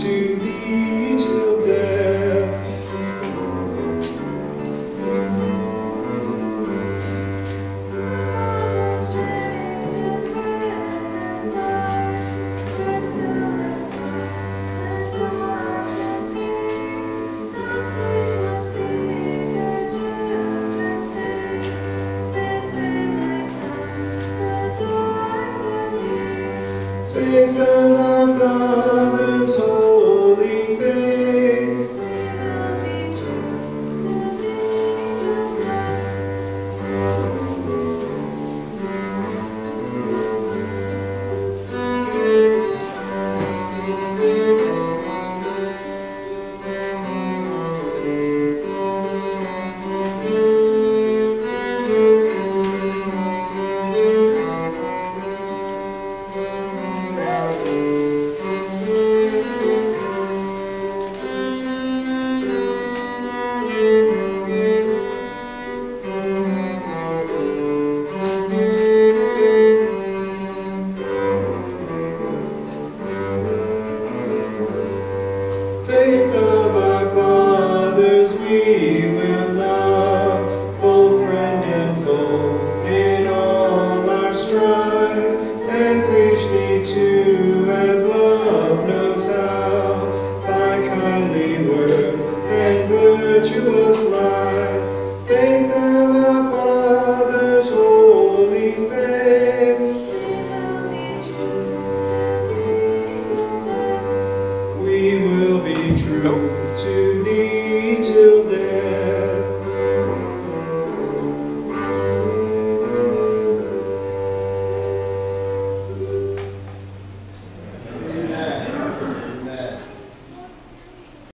to thee till death. Faith of our fathers, holy faith. Faith of our fathers we will love, both friend and foe, in all our strife, and preach thee to